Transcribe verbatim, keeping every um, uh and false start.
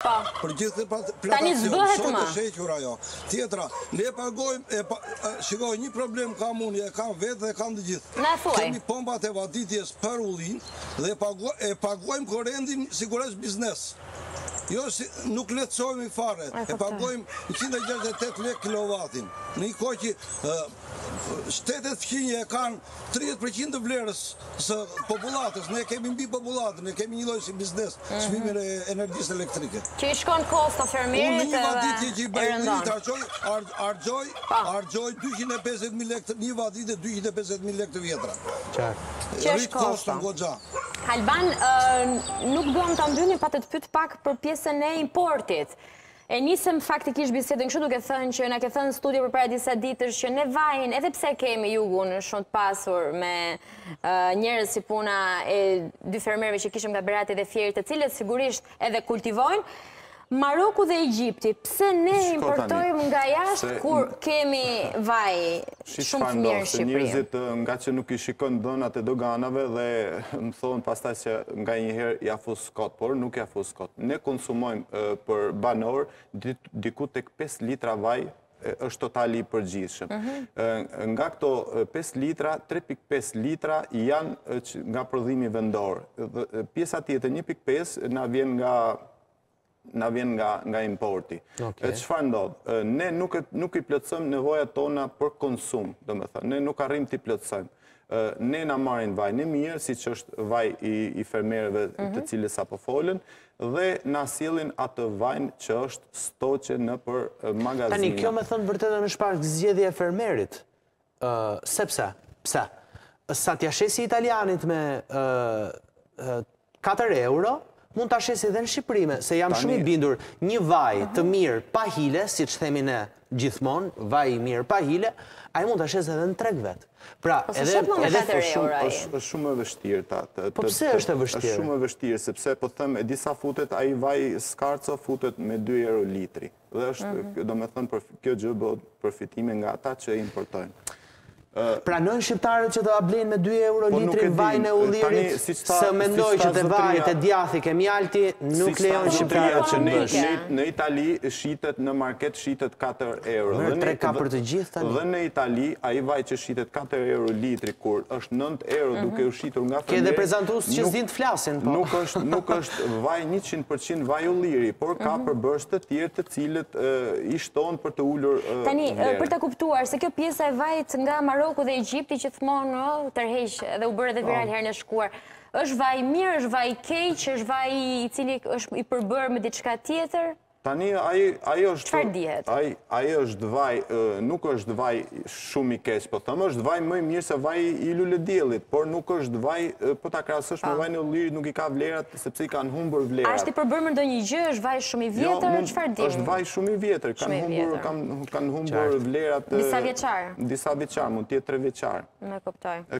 Për gjithë Tani zbëhet më. Sot e shequr ajo. Tjetra, ne pagojmë, shikoj, një problem kam unë, e kam vetë dhe kam të gjithë. Na thuaj. Kemi pompat e vaditjes për ullin dhe e pagojmë korrentin sigurisht biznes. Jo, nuk letësojmë i fare, e pagojmë njëqind e gjashtëdhjetë e tetë lekë kilovatin. Në një kohë që shtetet fqinje e kanë tridhjetë përqind të vlerës së populatës, ne kemi mbi populatën, ne kemi një lloj si biznes, çmimin e energjisë elektrike. Që i shkon kosto fermierit Unë një vaditje që i bëj e rëndon. argjoj, argjoj dyqind e pesëdhjetë mijë lekë, një vaditje dyqind e pesëdhjetë mijë lekë të vjetra. Që është kosto. Alban, nuk duam ta mbyllim pa të të pyet pak për pjesën e importit. E nisëm faktikisht bisedën kështu duke thënë që na ke thënë në studio përpara disa ditësh që ne vajin, edhe pse kemi jugun shumë të pasur me njerëz si puna e dy fermerëve që kishim nga Berati dhe Fierit, të cilët sigurisht edhe kultivojnë, Maroku dhe Egjipti, pse ne importojmë nga jashtë kur kemi vaj shumë të mirë në Shqipëri? Njerëzit nga që nuk i shikon dhënat e doganave dhe më thonë pastaj që nga njëherë ja fus kot, por nuk ja fus kot. Ne konsumojmë për banor diku tek pesë litra vaj është totali i përgjithshëm. Nga këto pesë litra, tre pikë pesë litra janë nga prodhimi vendor. Pjesa tjetër një pikë pesë na vjen nga na vjen nga importi. Çfarë ndodh? Ne nuk i plotësojmë nevojat tona për konsum, domethënë, ne nuk arrim t'i plotësojmë. Ne na marrin vajin e mirë, siç është vaj i fermerëve të cilës sapo folën, dhe na sillin atë vajin që është stoqe nëpër magazina. Tani kjo më thon vërtet në shpark zgjedhje e fermerit. Sepse, pse? Sa t'ja shesi italianit me katër euro, mund të ashesi edhe në Shqipërime, se jam shumë i bindur një vaj të mirë pa hile, si që themi ne gjithmonë, vaj i mirë pa hile, a i mund të ashesi edhe në treg vetë. Pra, edhe është shumë e vështirë. Po pse është e vështirë? është shumë e vështirë, sepse po them, e disa futet, a i vaj skarco futet me dy euro litri. Dhe është, do me thënë, kjo gjë bëhet përfitime nga ata që importojnë. Pranojnë shqiptarët që të ablenë me dy euro litri vajnë e ullirit, se mendoj që të vajt e djathi ke mjalti, nuk lejon shqiptarët që bësh. Në Itali shitet në market shitet katër euro. Në tre ka për të gjithë tani. Dhe në Itali, a i vaj që shitet katër euro litri, kur është nëntë euro duke u shitur nga fermeri. Ke dhe prezentus që s'din të flasin, po. Nuk është vaj njëqind përqind vaj ulliri, por ka përbërës të tjerë të cilët i shtonë për të ullur vlerë. Tani, për të kuptuar, se kjo pjesa e vajt nga Maroku dhe Egjipti që thmonë tërheq dhe u bërë dhe viral herën e shkuar. Është vaj mirë, është vaj keq, është vaj i cili është i përbërë me diçka tjetër? Tani, ajo është... Çfarë dihet? Ajo është vaj, nuk është vaj shumë i keq, po thëmë, është vaj më i mirë se vaj i lulediellit, por nuk është vaj, po ta krahasësh me vajin e ullirit, nuk i ka vlerat, sepse i kanë humbur vlerat. A është i përbërë me ndonjë gjë, është vaj shumë i vjetër, çfarë di? Është vaj shumë i vjetër, kanë humbur vlerat... Disa vjeçar? Disa vjeçar, mund të jetë tre vjeçar. Me kuptoj.